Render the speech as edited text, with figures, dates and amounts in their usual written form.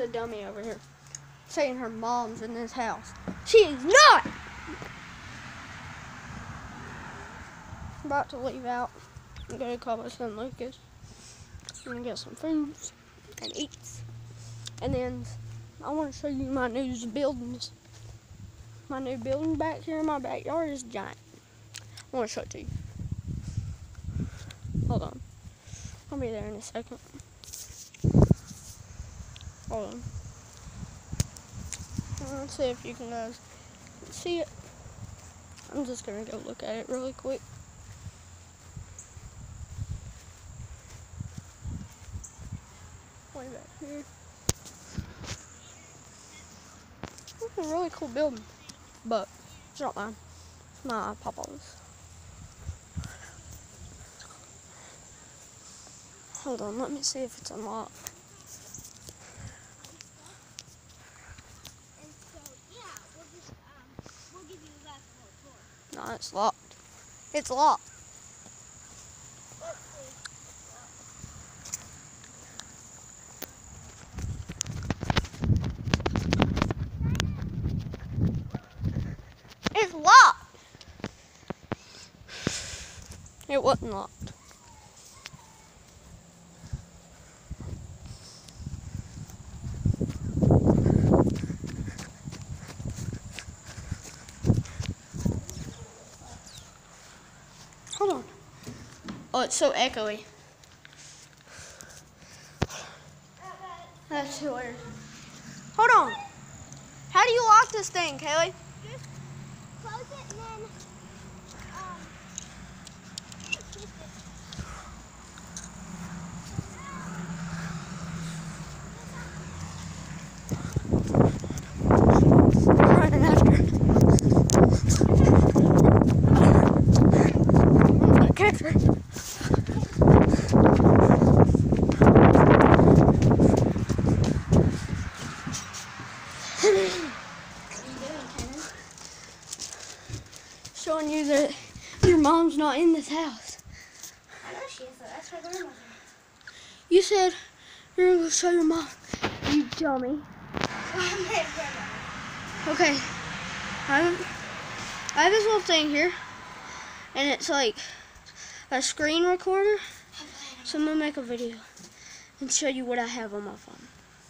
a dummy over here saying her mom's in this house. She is not! I'm about to leave out and go to call my son Lucas. I'm gonna get some food and eat. And then I want to show you my new buildings. My new building back here in my backyard is giant. I want to show it to you. Hold on. I'll be there in a second. Hold on. Let's see if you can guys see it. I'm just going to go look at it really quick. Way back here. It's a really cool building, but it's not mine. It's my papa's. Hold on, let me see if it's unlocked. And so, yeah, we'll give you that for a tour. No, it's locked. It's locked. It's locked. It wasn't locked. Hold on. Oh, it's so echoey. That's hilarious. Hold on. How do you lock this thing, Kaylee? Just close it and then, shift it. I'm running after it. I'm gonna catch her. Showing you that your mom's not in this house. I know she is, though. That's my grandmother. You said you're gonna go show your mom. You dummy. I'm my grandmother. Okay. I have this little thing here, and it's like a screen recorder. So I'm gonna make a video and show you what I have on my phone.